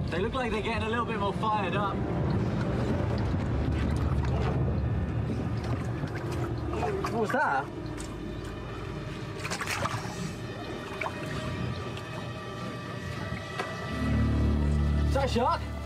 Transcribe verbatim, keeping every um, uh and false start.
They look like they're getting a little bit more fired up. What was that? Is that a shark?